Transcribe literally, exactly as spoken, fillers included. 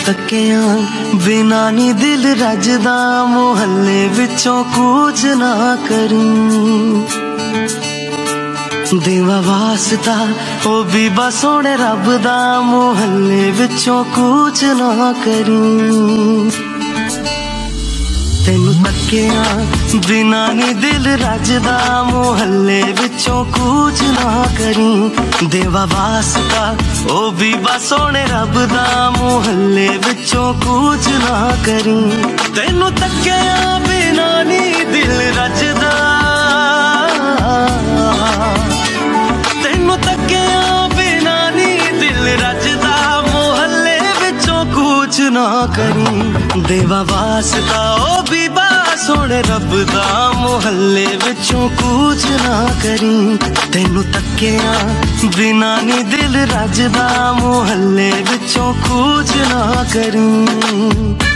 तकिया बिना नी दिल रजदा, मुहल्ले विचों कूच ना करी। देवा वास्ता ओ बीबा सोने रब दा, मुहल्ले विचों कूच ना करी। तेनू तकिया बिना नी दिल रजदा, मुहल्ले विचों कूच ना करी। देवा वास्ता ओ बीबा सोने रब दा, मुहल्ले विचों कूच ना करी। तेनू तकिया बिना नी दिल रजदा, तेनू तकिया बिना नी दिल रजदा, मुहल्ले विचों कूच ना करी। देवा वास्ता ओ बीबा सोने रब दा, मुहल्ले विचों कूच ना करी। तेनू तकिया बिना नी दिल रजदा, मुहल्ले विचों कूच ना करी।